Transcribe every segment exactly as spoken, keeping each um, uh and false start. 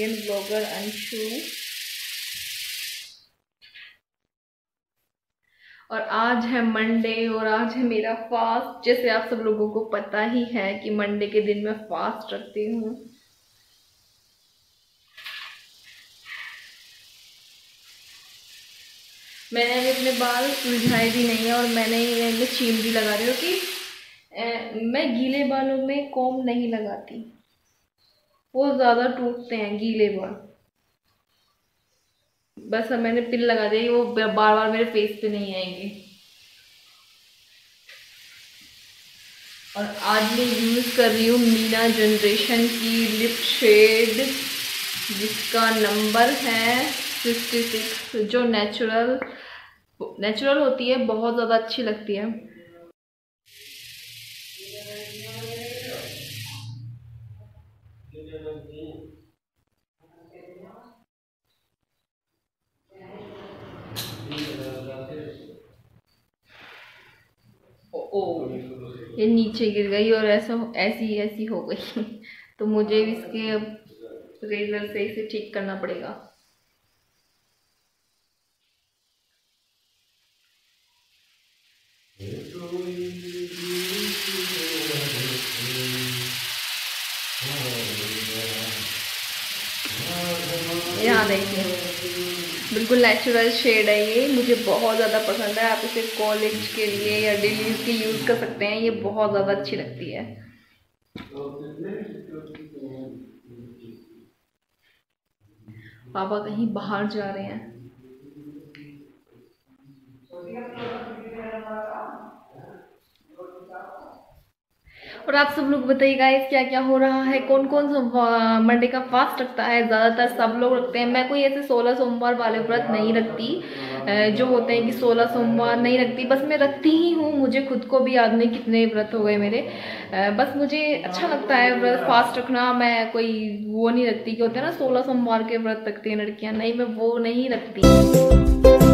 Indian blogger Anshu. और आज है मंडे और आज है मेरा फास्ट। जैसे आप सब लोगों को पता ही है कि मंडे के दिन मैं फास्ट रखती हूँ। मैंने अभी अपने बाल सुलझाए भी नहीं है और मैंने इनमें चीम भी लगा रही हूँ कि मैं गीले बालों में कॉम्ब नहीं लगाती, वो ज़्यादा टूटते हैं गीले बाल। बस अब मैंने पिन लगा दी, वो बार बार मेरे फेस पे नहीं आएंगे। और आज मैं यूज़ कर रही हूँ मीना जनरेशन की लिप शेड, जिसका नंबर है फिफ्टी सिक्स, जो नेचुरल नेचुरल होती है, बहुत ज़्यादा अच्छी लगती है। ओ, ओ ये नीचे गिर गई और ऐसा ऐसी ऐसी हो गई तो मुझे इसके अब रेजर से इसे ठीक करना पड़ेगा। यहाँ देखिए, बिल्कुल नेचुरल शेड है ये, मुझे बहुत ज़्यादा पसंद है। आप इसे कॉलेज के लिए या डेली यूज़ के यूज़ कर सकते हैं, ये बहुत ज़्यादा अच्छी लगती है। पापा कहीं बाहर जा रहे हैं। और आप सब लोग बताइए गाइस, क्या क्या हो रहा है, कौन कौन सा मंडे का फास्ट रखता है। ज़्यादातर सब लोग रखते हैं, मैं कोई ऐसे सोलह सोमवार वाले व्रत नहीं रखती जो होते हैं कि सोलह सोमवार नहीं रखती। बस मैं रखती ही हूँ, मुझे खुद को भी याद नहीं कितने व्रत हो गए मेरे। बस मुझे अच्छा लगता है व्रत फास्ट रखना। मैं कोई वो नहीं रखती कि होते हैं ना सोलह सोमवार के व्रत रखती हैं लड़कियाँ, नहीं, मैं वो नहीं रखती।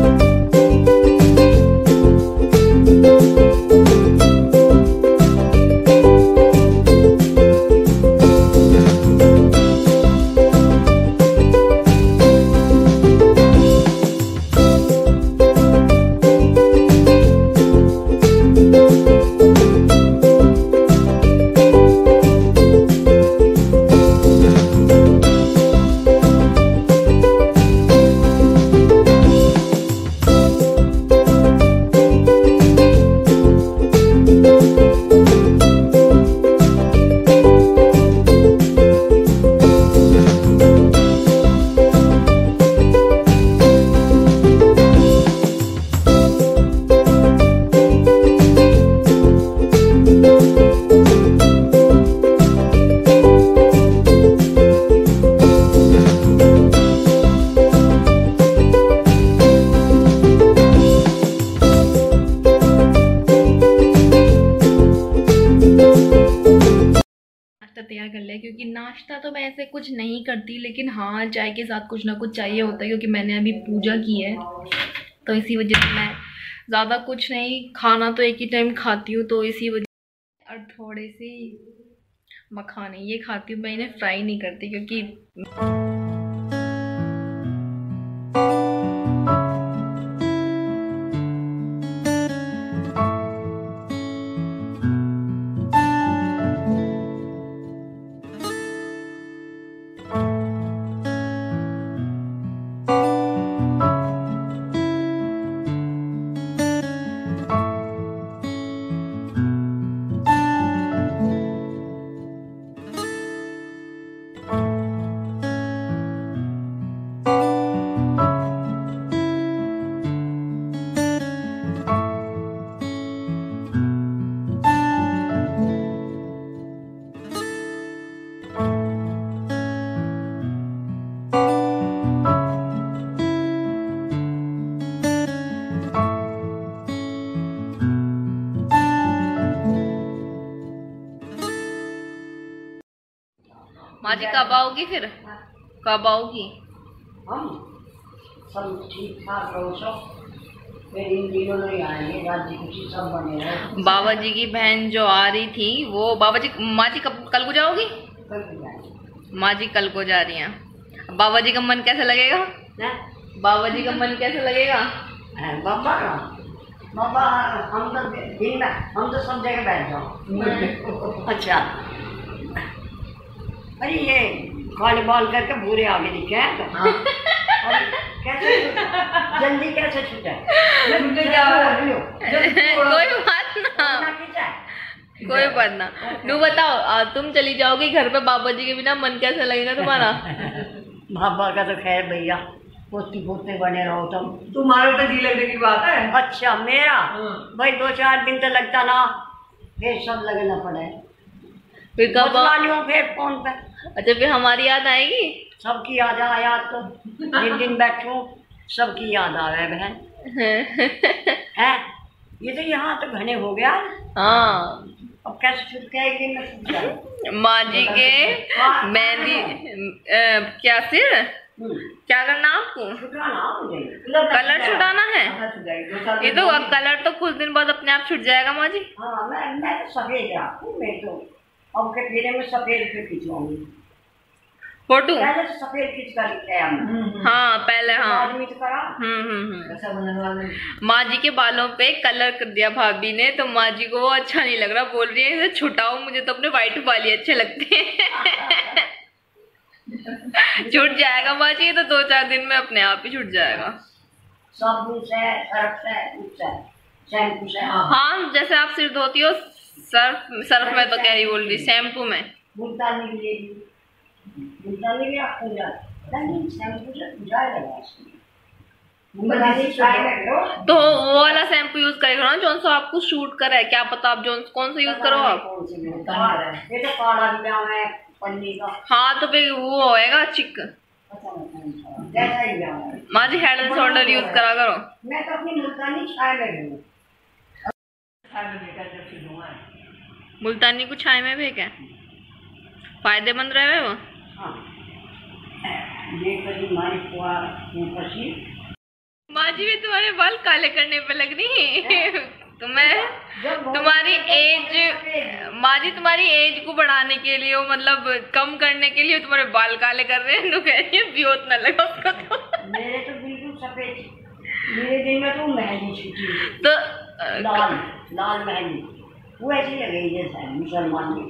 तैयार कर लिया, क्योंकि नाश्ता तो मैं ऐसे कुछ नहीं करती, लेकिन हाँ चाय के साथ कुछ ना कुछ चाहिए होता है, क्योंकि मैंने अभी पूजा की है तो इसी वजह से मैं ज़्यादा कुछ नहीं, खाना तो एक ही टाइम खाती हूँ तो इसी वजह। और थोड़े से मखाने ये खाती हूँ, मैं इन्हें फ्राई नहीं करती क्योंकि माँ जी कब आओगी फिर, कब आओगी? हम सब ठीक ठाक रहो, सब फिर इन दिनों में आएंगे, बाजी कुछ सब बने रहे। बाबा जी की बहन जो आ रही थी वो बाबा जी, माँ जी कब कल को जाओगी? कल को जाएंगे। माँ जी कल को जा रही हैं। बाबा जी का मन कैसा लगेगा? हैं? बाबा जी का मन कैसा लगेगा? हैं, बाबा का बाबा हम तो दिन में हम तो सब जगह बैठ जाओ। अच्छा, अरे ये काले बाल करके भूरे आगे दिखे हैं तो हाँ। और कैसे जल्दी कैसे छूटे? कोई बात ना, कोई बात ना। नू बताओ, आ, तुम चली जाओगी घर पे बाबा जी के बिना, मन कैसा लगेगा तुम्हारा? बाबा का तो खैर भैया पोती पोते बने रहो तुम। तुम्हारे तो जी लगने की बात है। अच्छा मेरा भाई दो चार दिन तो लगता ना, फिर सब लगना पड़े। फिर कब लूँ फिर फोन पे? अच्छा, फिर हमारी याद आएगी? सबकी याद आ याद तो जिन दिन बैठूं सबकी याद आ रहा है बहन। है ये तो यहाँ तो घने हो गया। हाँ, अब कैसे छुटकाएगी? मैं छुट जाऊँ माँ जी के मेहंदी क्या सिर क्या करना आपको? कलर छुटाना है? ये तो कलर तो कुछ दिन बाद अपने आप छुट जाएगा माँ जी। हाँ मैं मैं तो सफेद रखूँ, मैं तो अब के फिर में सफेद पे खिंचवाऊंगी फोटो। पहले तो सफेद खींच कर लिखे हम। हाँ पहले हाँ आदमी तो करा। हम्म हम्म हम्म माँ जी के बालों पे कलर कर दिया भाभी ने, तो माँ जी को वो अच्छा नहीं लग रहा, बोल रही है इसे छुटाओ, मुझे तो अपने व्हाइट बाल ही अच्छे लगते हैं। छूट जाएगा माँ जी, तो दो चार दिन में अपने आप ही छूट जाएगा। साबुन से, सर्फ से, उससे, शैम्पू से। हाँ जैसे आप सिर धोती हो, सर्फ सर्फ में तो कह रही बोल रही, शैम्पू में मुल्तानी भी ले ली, मुल्तानी भी आपको जाए नहीं, शैम्पू से जाए लगा तो वो वाला शैम्पू यूज करेगा ना जो सा आपको शूट करे, क्या पता आप जो कौन सा यूज करो आप। ये तो काला भी दाम है पन्नी का। हाँ तो फिर वो होएगा चिक। जैसा ही दाम है माँ जी, हेड एंड शोल्डर यूज करा करो। मैं तो अपनी मुल्तानी छाए में हूँ। मुल्तानी को छाए में भी क्या फायदेमंद रहे वो? हाँ ये कभी मारी हुआ ऊपसी। माँ जी भी तुम्हारे बाल काले करने पे लग रही है। तुम्हें तुम्हारी एज, माँ जी तुम्हारी एज को बढ़ाने के लिए, मतलब कम करने के लिए तुम्हारे बाल काले कर रहे हैं। तो कह रही है ब्योत न लगा उसको तो। मेरे तो बिल्कुल सफेद, मेरे दिन में तो मेहंदी छुटी तो लाल लाल मेहंदी वो ऐसी लगेगी जैसा मुसलमान की।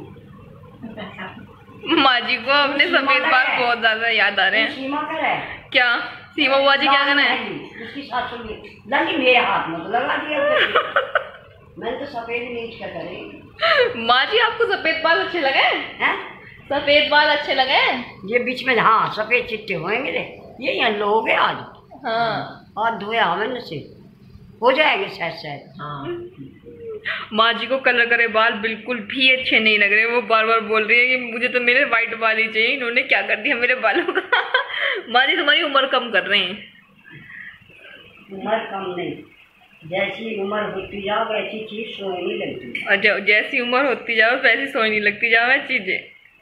माँ जी को अपने सफेद बाल बहुत ज्यादा याद आ रहे हैं। सीमा कर है क्या? सीमा बुआ जी क्या करना है? उसकी साथ लगी मेरे हाथ में तो लगा दिया। मैंने तो सफेद नीच का करे। माँ जी आपको सफेद बाल अच्छे लगे हैं? सफेद बाल अच्छे लगे? ये बीच में हाँ सफेद चिट्टे होंगे रे, ये यहाँ लोग हैं आज। हाँ हाथ धोया हमें से हो जाएंगे शायद शायद। हाँ माँ जी को कलर करे बाल बिल्कुल भी अच्छे नहीं लग रहे। वो बार बार बोल रही है कि मुझे तो मेरे वाइट बाल ही चाहिए, इन्होंने क्या कर दिया मेरे बालों का। माँ जी तुम्हारी उम्र कम कर रहे हैं। उम्र कम नहीं, जैसी उम्र होती जाओ वैसी चीज सोनी लगती। अच्छा, जैसी उम्र होती जाओ वैसी सोनी लगती जाओ चीजें।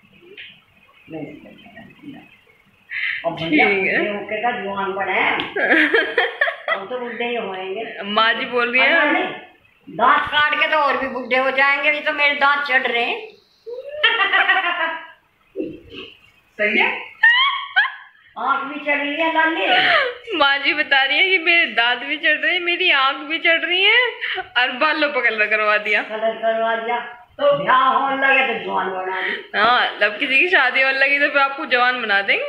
ठीक है जवान बने हम तो बुढ़े ही होएंगे। माँ जी बोल रही है दांत काट के तो और भी बुढ़े हो जाएंगे, ये तो मेरे दांत चढ़ रहे हैं। सही है, आँख भी चढ़ रही है लाली। माँ जी बता रही है कि मेरे दांत भी चढ़ रहे हैं, मेरी आँख भी चढ़ रही है, और बालों पर कलर करवा दिया। कलर करवा दिया तो ब्याह होने लगे तो जवान बना दी। हाँ, जब किसी की शादी होने लगी तो फिर आपको जवान बना देंगे।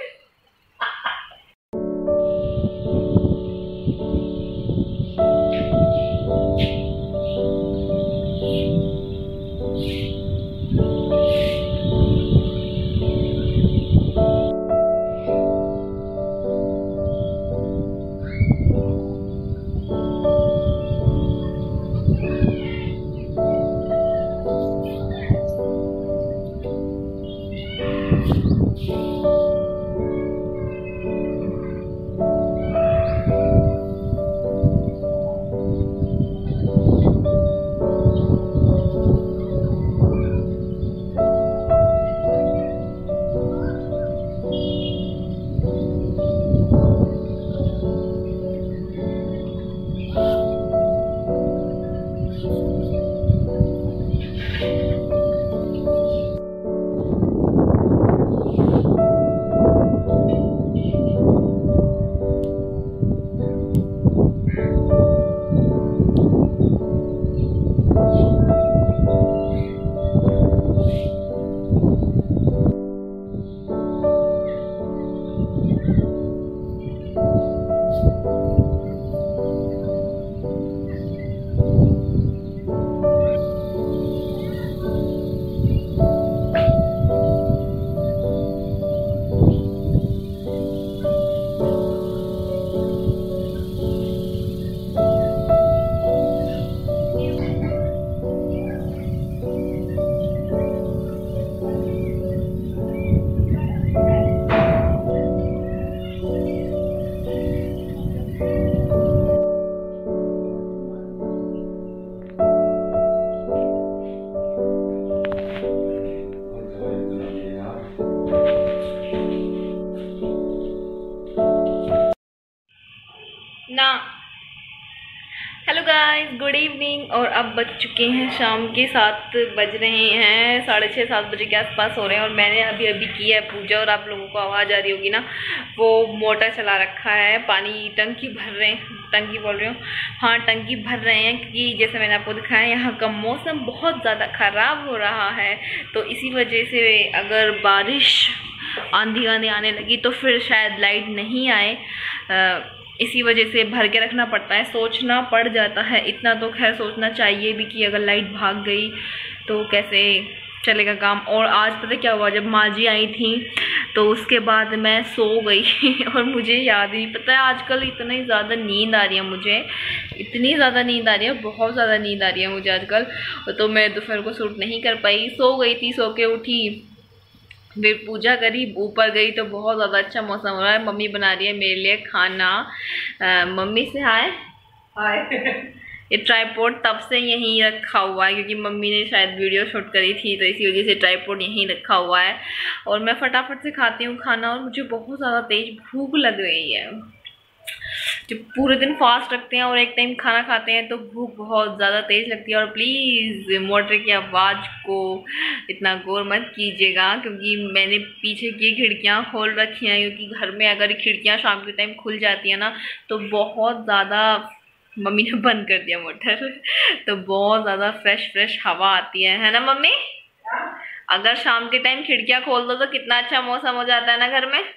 ना। Hello guys, good evening. और अब बज चुके हैं शाम के सात बज रहे हैं, साढ़े छः सात बजे के आसपास हो रहे हैं। और मैंने अभी अभी की है पूजा। और आप लोगों को आवाज़ आ रही होगी ना, वो मोटर चला रखा है, पानी टंकी भर रहे हैं, टंकी बोल रही हूँ, हाँ टंकी भर रहे हैं। क्योंकि जैसे मैंने आपको दिखाया यहाँ का मौसम बहुत ज़्यादा ख़राब हो रहा है, तो इसी वजह से अगर बारिश आंधी आंधी आने लगी तो फिर शायद लाइट नहीं आए। आ, इसी वजह से भर के रखना पड़ता है, सोचना पड़ जाता है। इतना तो खैर सोचना चाहिए भी कि अगर लाइट भाग गई तो कैसे चलेगा काम। और आज पता क्या हुआ, जब माँ जी आई थी तो उसके बाद मैं सो गई और मुझे याद ही नहीं। पता है आजकल इतनी ज़्यादा नींद आ रही है मुझे, इतनी ज़्यादा नींद आ रही है, बहुत ज़्यादा नींद आ रही है मुझे आजकल। तो मैं दोपहर को सूट नहीं कर पाई, सो गई थी। सो के उठी, फिर पूजा करी, ऊपर गई तो बहुत ज़्यादा अच्छा मौसम हो रहा है। मम्मी बना रही है मेरे लिए खाना। आ, मम्मी से हाय। हाय। ये ट्राइपॉड तब से यहीं रखा हुआ है क्योंकि मम्मी ने शायद वीडियो शूट करी थी, तो इसी वजह से ट्राइपॉड यहीं रखा हुआ है। और मैं फटाफट से खाती हूँ खाना। और मुझे बहुत ज़्यादा तेज भूख लग रही है। जब पूरे दिन फास्ट रखते हैं और एक टाइम खाना खाते हैं तो भूख बहुत ज़्यादा तेज़ लगती है। और प्लीज़ मोटर की आवाज़ को इतना गौर मत कीजिएगा क्योंकि मैंने पीछे की खिड़कियाँ खोल रखी हैं, क्योंकि घर में अगर खिड़कियाँ शाम के टाइम खुल जाती है ना तो बहुत ज़्यादा, मम्मी ने बंद कर दिया मोटर तो बहुत ज़्यादा फ्रेश फ्रेश हवा आती है, है ना मम्मी? अगर शाम के टाइम खिड़कियाँ खोल दो तो कितना अच्छा मौसम हो जाता है ना घर में।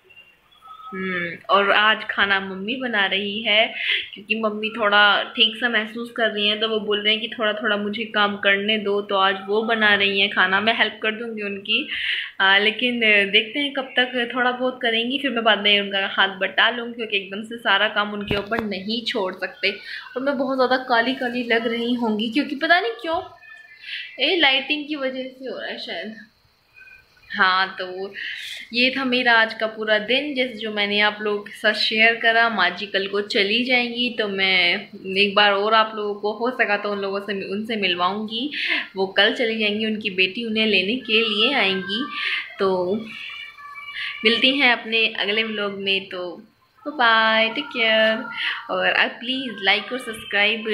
हम्म और आज खाना मम्मी बना रही है क्योंकि मम्मी थोड़ा ठीक सा महसूस कर रही हैं, तो वो बोल रहे हैं कि थोड़ा थोड़ा मुझे काम करने दो। तो आज वो बना रही हैं खाना, मैं हेल्प कर दूंगी उनकी। आ, लेकिन देखते हैं कब तक थोड़ा बहुत करेंगी, फिर मैं बाद में उनका हाथ बटा लूँगी क्योंकि एकदम से सारा काम उनके ऊपर नहीं छोड़ सकते। और मैं बहुत ज़्यादा काली काली लग रही होंगी क्योंकि पता नहीं क्यों, ये लाइटिंग की वजह से हो रहा है शायद। हाँ, तो ये था मेरा आज का पूरा दिन, जैसे जो मैंने आप लोगों के साथ शेयर करा। माँ जी कल को चली जाएंगी तो मैं एक बार और आप लोगों को हो सका तो उन लोगों से उनसे मिलवाऊंगी। वो कल चली जाएंगी, उनकी बेटी उन्हें लेने के लिए आएंगी। तो मिलती हैं अपने अगले व्लॉग में, तो बाय, टेक केयर। और आप प्लीज़ लाइक और सब्सक्राइब,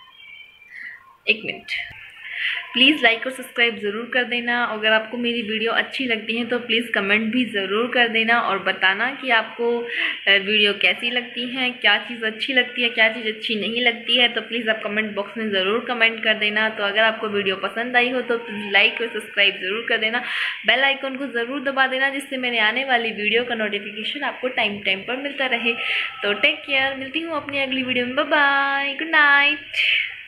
एक मिनट, प्लीज़ लाइक और सब्सक्राइब ज़रूर कर देना। अगर आपको मेरी वीडियो अच्छी लगती है तो प्लीज़ कमेंट भी ज़रूर कर देना और बताना कि आपको वीडियो कैसी लगती है, क्या चीज़ अच्छी लगती है, क्या चीज़ अच्छी नहीं लगती है। तो प्लीज़ आप कमेंट बॉक्स में ज़रूर कमेंट कर देना। तो अगर आपको वीडियो पसंद आई हो तो प्लीज़ लाइक और सब्सक्राइब ज़रूर कर देना, बेल आइकन को ज़रूर दबा देना जिससे मेरे आने वाली वीडियो का नोटिफिकेशन आपको टाइम टाइम पर मिलता रहे। तो टेक केयर, मिलती हूँ अपनी अगली वीडियो में, बाय बाय, गुड नाइट।